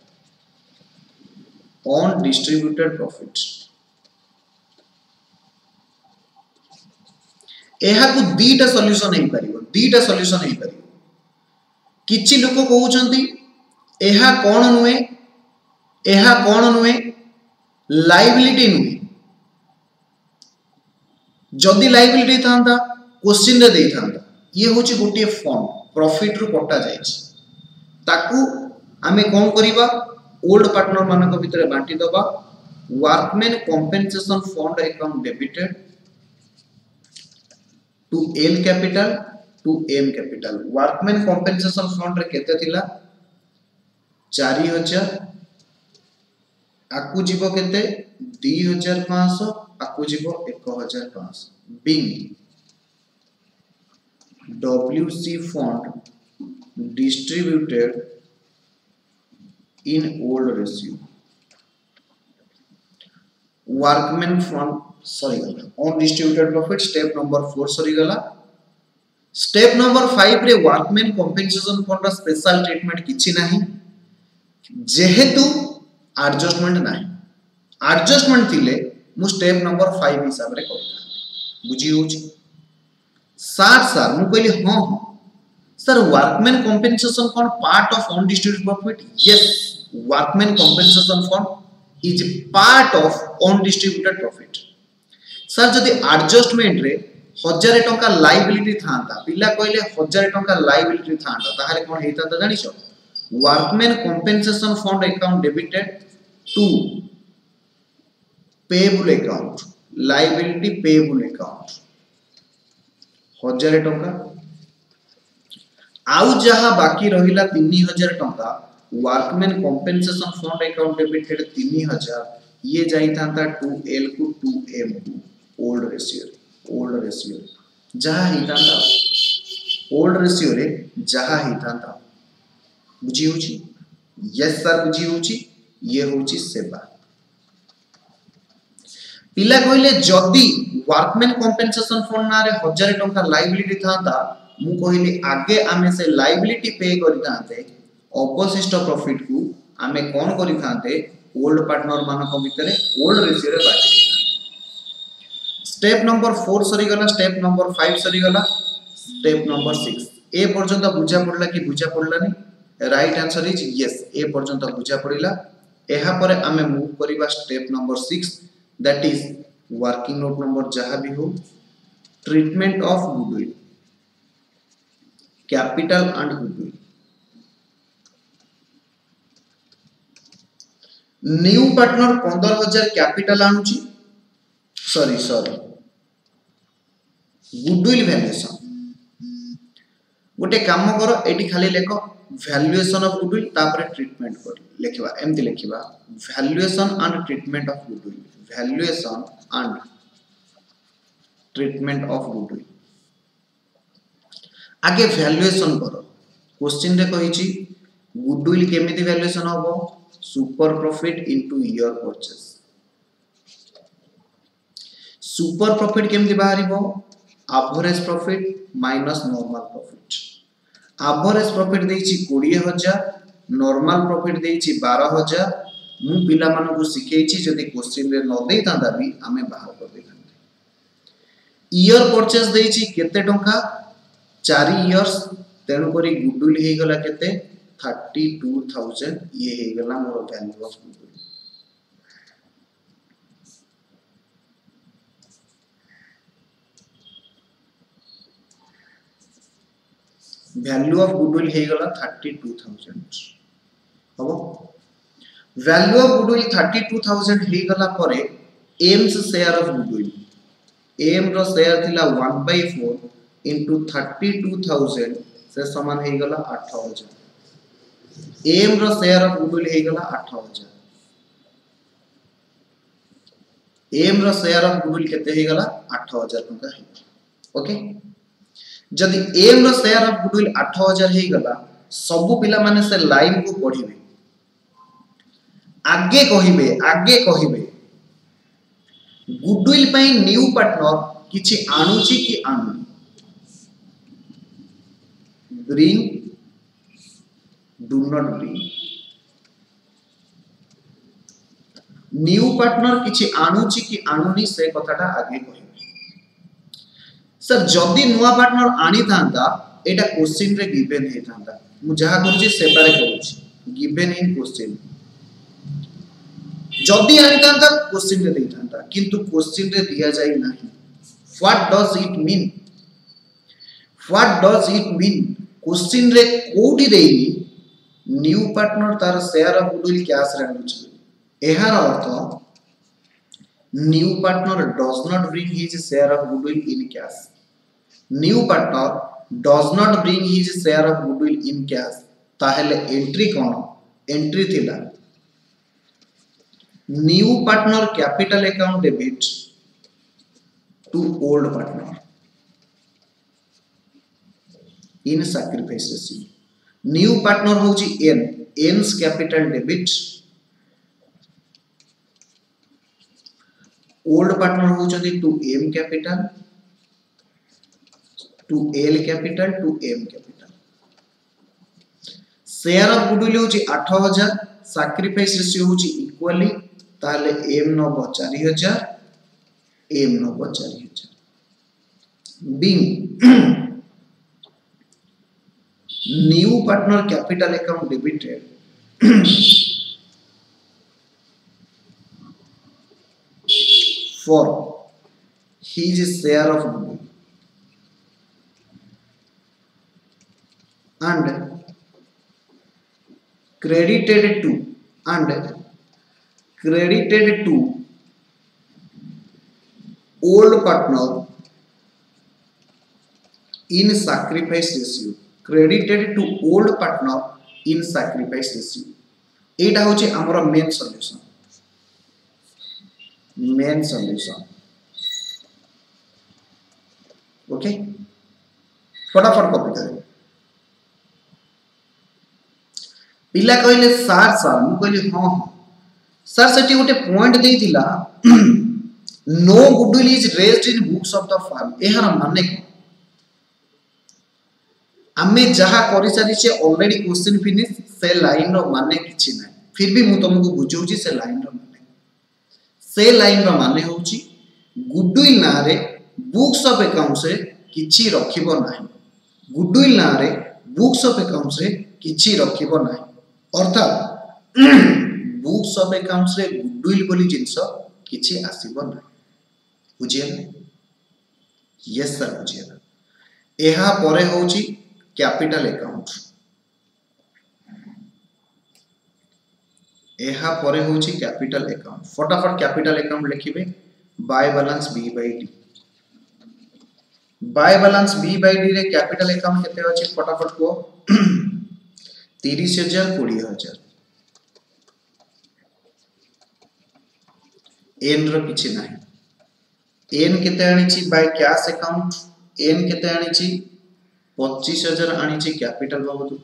अनडिस्ट्रीब्यूटेड प्रॉफिट एहा को दीटा सॉल्यूशन हे परिबो दीटा सॉल्यूशन हे परिबो किछि लोक कहउचंती एहा कोन नुए एहा कोन नुए लायबिलिटी नुए जदि लायबिलिटी थांता क्वेश्चन रे देई थांता ये होची गोटे फंड प्रॉफिट रु कटा जायछि ताकू आमे कोन करिबा ओल्ड पार्टनर मानक भितरे बांटी दबा workman compensation fund account debited to L capital to M capital workman compensation fund रे केते थिला चार हज़ार आकु जीवो केते दो हज़ार पाँच सौ आकु जीवो एक हज़ार पाँच सौ being W C fund distributed in old ratio workman fund sorry on distributed profit step number four sorry gala step number five रे workman compensation fund रा special treatment किछि नाही जेहेतु adjustment नाही adjustment थिले मु step number five हिसाब रे करता बुझी होची सार सार मु कहली हां हां sir workman compensation fund part of undistributed profit yes workman compensation fund is part of undistributed profit sir जदि एडजस्टमेंट रे हजार टंका लायबिलिटी थांता पिला कहले हजार टंका लायबिलिटी थांता ताहाले कोन हेता त जानिछो workman compensation fund account debited to payable account liability payable account हजार टंका आउ जहा बाकी रहिला तीन हज़ार टंका workman compensation fund account debited तीन हज़ार ये जाई थांता टू एल को टू एम को ओल्ड रेशियो ओल्ड रेशियो जहा ही थांता ओल्ड रेशियो रे जहा ही थांता बुझी होची यस सर बुझी होची ये होची सेवा पिला कहले जदी वर्कमैन कंपेंसेशन फंड ना रे हजार टंका लायबिलिटी थांता मु कहली आगे आमे से लायबिलिटी पे करि थांते अवशिष्ट प्रॉफिट को आमे कोन करि थांते ओल्ड पार्टनर मानक भितरे ओल्ड रेशियो रे बांटी थांते स्टेप नंबर फोर सरी गला स्टेप नंबर फाइव सरी गला स्टेप नंबर सिक्स ए पर्यंत बुझा पड़ला कि बुझा पड़ला नि राइट आंसर इज यस ए पर्यंत बुझा पड़िला एहा परे आमे मूव करिबा step number six that is working note number जहा भी हो treatment of goodwill capital and goodwill new partner पंद्रह हज़ार कैपिटल आनुची सॉरी सॉरी गुडविल वैल्यूएशन गोटे काम करो एटी खाली लेखो वैल्यूएशन ऑफ गुडविल तापर ट्रीटमेंट कर लेखिबा एमति लेखिबा valuation and treatment of goodwill valuation and treatment of goodwill आगे वैल्यूएशन करो क्वेश्चन रे कहिची गुडविल केमिति वैल्यूएशन होबो super profit into year purchase super profit केमिति बाहरिबो average profit minus normal profit average profit देइची बीस हज़ार नॉर्मल प्रॉफिट देइची बारह हज़ार मु पिला मानु को सिखेइची जदी क्वेश्चन रे न देई तांदा भी हमें बाहर कर देखांते ईयर परचेस देइची केते टंका चार इयर्स तेनु करी गुडविल हे गला केते बत्तीस हज़ार ये हे गला मोर value of goodwill value of goodwill हे गला बत्तीस हज़ार हबो वैल्यू ऑफ गुडविल बत्तीस हज़ार हे गला परे M's share of goodwill M रो शेयर थिला वन बाय फोर into बत्तीस हज़ार से समान हे गला आठ हज़ार एम रो शेयर ऑफ गुडविल हे गला आठ हज़ार एम रो शेयर ऑफ गुडविल केते हे गला आठ हज़ार टका हे ओके जदी एम रो शेयर ऑफ गुडविल आठ हज़ार हे गला सब पिला माने से लाइन को पढिबे आगे कहिबे आगे कहिबे गुडविल पई न्यू पार्टनर किछि आनुची कि आनु bring do not bring new partner किछि आनुची कि आनुनी से कथाटा आगे कहिबे सर जदी नुवा पार्टनर आनी थांता एटा क्वेश्चन रे गिवन हे थांता मु जहा करूची सेबारे करूची गिवन इन क्वेश्चन जदी आनी थांता क्वेश्चन रे देई थांता किंतु क्वेश्चन रे दिया जाई नाही what does it mean what does it mean question रे कोठी देइनी न्यू पार्टनर तार शेयर ऑफ गुडविल कैश रे आनुछि एहार अर्थ new partner does not bring his share of goodwill in cash new partner does not bring his share of goodwill in cash ताहेले entry कोन एंट्री थिला new partner capital account debit to old partner in sacrifice ratio new partner होची N एन्स capital debit old partner होचंदी to M capital to L capital to M capital share of goodwill होची आठ हज़ार sacrifice ratio होची equally ताले M नब चार हज़ार एम नब चार हज़ार being new partner capital account debited for his share of goodwill and credited to and credited to old partner in sacrifice ratio credited to old partner in sacrifice ratio एटा होचे हमर main solution main solution okay फटाफट copy करें पिला कहले sir sir मु कहली हां सर सेठी गोटे पॉइंट देइतिला no goodwill is raised in books of the firm एहार माने को आमे जहा करि सारी छे ऑलरेडी क्वेश्चन फिनिश से लाइन रो माने किछि नै फिर भी मु तुमको बुझौची से लाइन रो से लाइन रो माने होची गुडविल ना रे बुक्स ऑफ अकाउंट्स रे किछि रखिबो नाही गुडविल ना रे बुक्स ऑफ अकाउंट्स रे किछि रखिबो नाही अर्थात बुक्स ऑफ अकाउंट्स रे गुडविल बोली जिंस किछि आसीबो नाही बुझियला यस सर बुझियला एहा परे होची कैपिटल अकाउंट एहा परे होची कैपिटल अकाउंट फटाफट कैपिटल अकाउंट लिखिबे by balance B by D by balance B by D रे कैपिटल अकाउंट केते अछि फटाफट को तीस हज़ार बीस हज़ार एन रो किछि नाही एन केते आनी छी बाय कैश अकाउंट एन केते आनी छी पच्चीस हज़ार आनी छी कैपिटल बाबू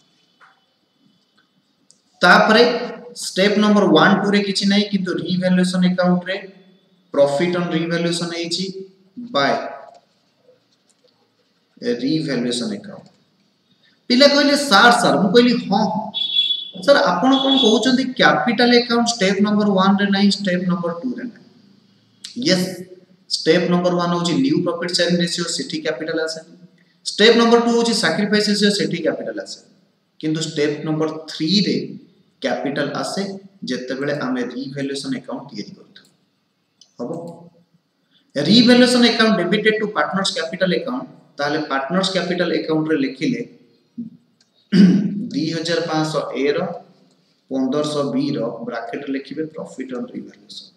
तापरे स्टेप नंबर वन टू रे किछि नाही किंतु रिवैल्यूएशन अकाउंट रे प्रॉफिट ऑन रिवैल्यूएशन एछि बाय रिवैल्यूएशन अकाउंट पिला कहले सर सर मु कहली हां सर आपण कोन कहउचंदी capital account step number one रे नाही स्टेप नंबर टू रे नाही यस स्टेप नंबर वन होची न्यू प्रॉफिट शेयरिंग रेशियो सिटी कैपिटल आसे स्टेप नंबर टू होची सैक्रिफाइस रेशियो सिटी कैपिटल आसे किंतु स्टेप नंबर थ्री रे कैपिटल आसे जत्ते बेले आमे रिवैल्यूएशन अकाउंट तैयारी करथो हबो revaluation account debited to partners capital account ताले पार्टनर्स कैपिटल अकाउंट रे लिखिले दो हज़ार पाँच सौ ए रो पंद्रह सौ बी रो ब्रैकेट लिखिबे profit on revaluation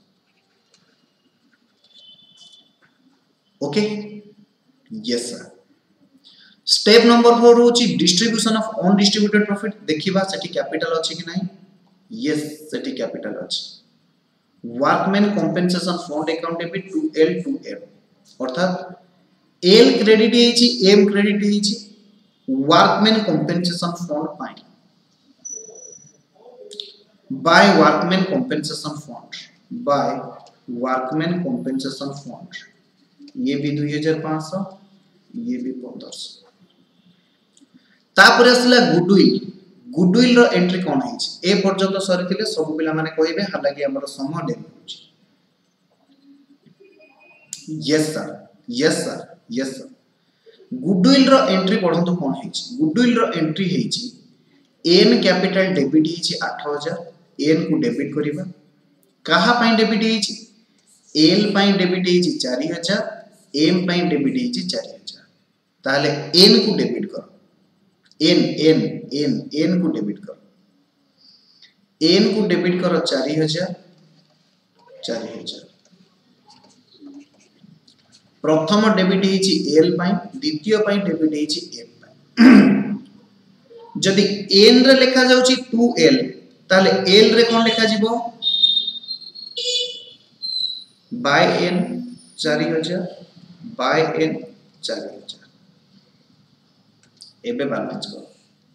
okay yes sir step number four होची डिस्ट्रीब्यूशन ऑफ अनडिस्ट्रीब्यूटेड प्रॉफिट देखिबा सेठी कैपिटल अछि कि नाही यस सेठी कैपिटल अछि workman compensation fund account debit to L to M अर्थात एल क्रेडिट हेची एम क्रेडिट हेची वर्कमैन कंपेंसेशन फंड पाई by workman compensation fund by workman compensation fund ये भी दो हज़ार पाँच सौ ये भी पंद्रह सौ तापर असला गुडविल गुडविल रो एंट्री कोन हेछि ए पर्यंत सरिथिले सब पिला माने कहिबे हालाकि हमर समय डेरी होछि yes sir yes sir yes sir goodwill रो एंट्री पढंतु कोन हेछि गुडविल रो एंट्री हेछि एन कैपिटल डेबिट हेछि आठ हज़ार एन को डेबिट करिबा कहा पई डेबिट हेछि एल पई डेबिट हेछि चार हज़ार एम पाई डेबिट होइछि चार हजार ताले एन को डेबिट करो एन एन एन एन को डेबिट करो एन को डेबिट करो चार हजार चार हजार प्रथम डेबिट होइछि एल पाई द्वितीय पाई डेबिट होइछि एम पाई जदि एन रे लिखा जाउछि टू एल ताले एल रे कोन लिखा जिवो बाय एन चार हजार बाय एन चार हजार एबे बैलेंस करो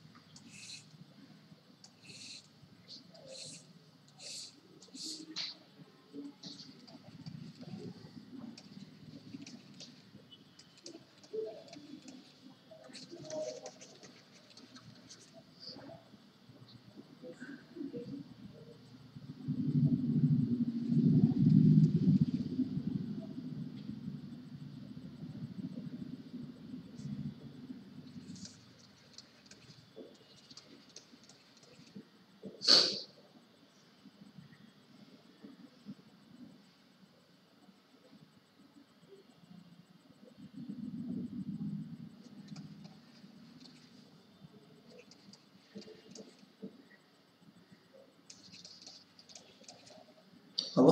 हबो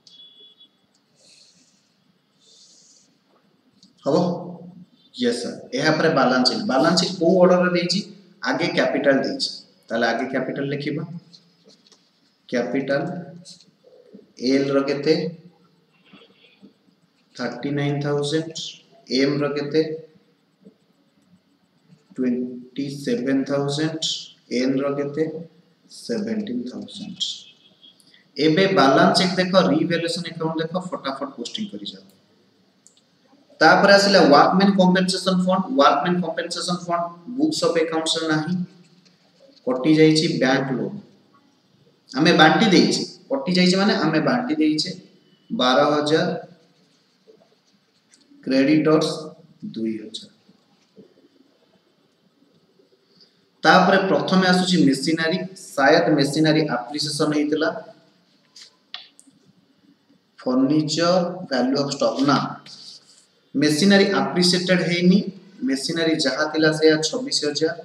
हबो यस सर एहा पर बैलेंस शीट बैलेंस शीट को ऑर्डर रे देछि आगे कैपिटल देछि ताले आगे कैपिटल लिखिबा कैपिटल एल रो केते थर्टी नाइन थाउजेंड एम रो केते ट्वेंटी सेवन थाउजेंड एन रो केते सेवेंटीन थाउजेंड एबे बैलेंस शीट देखो रिवैल्यूएशन अकाउंट देखो फटाफट पोस्टिंग करि जाओ तापर आसिला workman compensation fund workman compensation fund books of accounts नाही कटि जाई छी बैंक लोन हमें बांटी देई छी कटि जाई छी माने हमें बांटी देई छी बारह हजार क्रेडिटर्स दो हजार तापर प्रथमे आसु छी मशीनरी शायद मशीनरी एप्रिसिएशन हेतिला फर्नीचर वैल्यू ऑफ स्टॉक ना मशीनरी एप्रिशिएटेड हेनी मशीनरी जहा थिला से छब्बीस हजार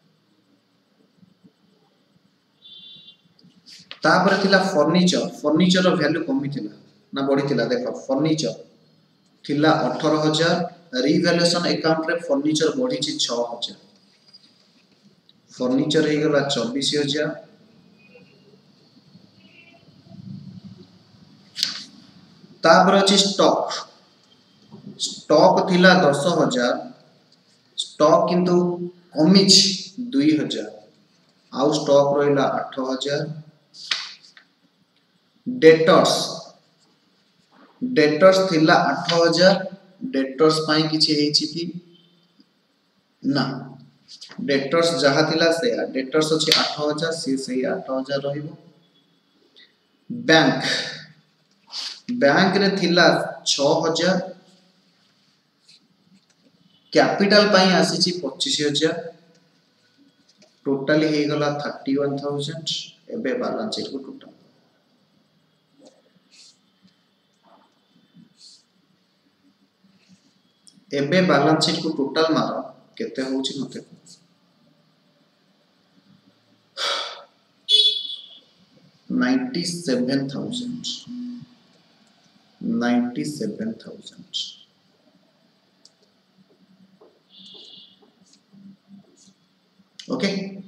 तापर थिला फर्नीचर फर्नीचर रो वैल्यू कमी थिला ना बढ़ी थिला देखो फर्नीचर थिला अठारह हजार रिवैल्यूएशन अकाउंट रे फर्नीचर बढ़ी छी छह हजार फर्नीचर हे गला चौबीस हजार तापर अछि स्टॉक स्टॉक थिला दस हजार स्टॉक किंतु कमी छी दो हजार आउ स्टॉक रहिला आठ हजार डेटर्स डेटर्स थिला आठ हजार डेटर्स पाई किछि हेछि कि ना डेटर्स जहा थिला से डेटर्स अछि आठ हजार से सही आठ हजार रहिबो बैंक बैंक रे थिला छह हजार कैपिटल पाई आसी छी पच्चीस हजार टोटली हे गला इकतीस हज़ार एबे बैलेंस शीट को टोटल एबे बैलेंस शीट को टोटल मारो केते होची मते ninety-seven thousand ninety-seven thousand okay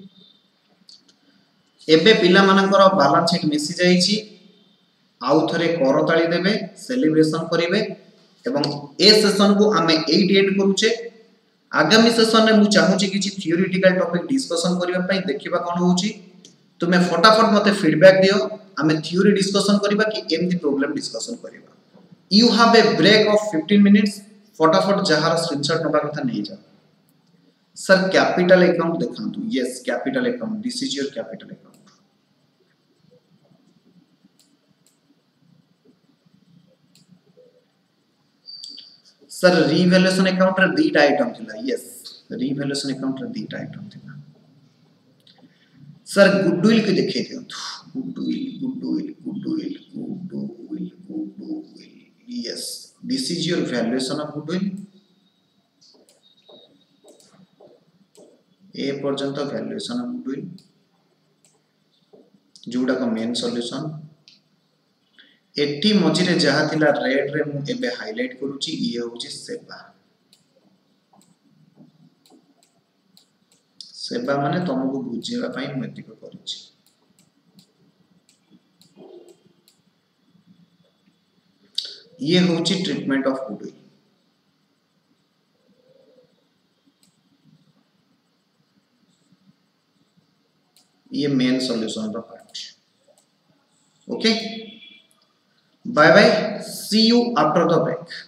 एबे पिला मानकर बैलेंस शीट मिसी जाई छी आउ थरे करताली देबे सेलिब्रेशन करिवे एवं ए सेशन को हमें एट एंड करूचे आगामी सेशन रे मु चाहू छी किछि थियोरेटिकल टॉपिक डिस्कशन करिवा पई देखिबा कोन होची तुमे फटाफट मते फीडबैक दियो हमें थ्योरी डिस्कशन करिबा कि एमती प्रॉब्लम डिस्कशन करिबा you have a break of fifteen minutes फटाफट जहार स्क्रीनशॉट नबा कथा नहीं जा सर कैपिटल अकाउंट देखांतु yes capital account this is your capital account sir revaluation account रे दीटा आइटम थिला यस रिवैल्यूएशन अकाउंट रे दीटा आइटम थिला सर गुडविल के देखे थे goodwill goodwill goodwill goodwill goodwill yes this is your valuation of goodwill ए पर्यंत वैल्यूएशन ऑफ गुडविल जोड़ा का मेन सॉल्यूशन एटी मझिरे जहा थिला रेड रे मु एबे हाइलाइट करूची ये होची सेवा सेवा माने तुमको बुझेबा पई मु एतिक करूची ये होची ट्रीटमेंट ऑफ गुडविल ये मेन सॉल्यूशन का part okay bye bye see you after the break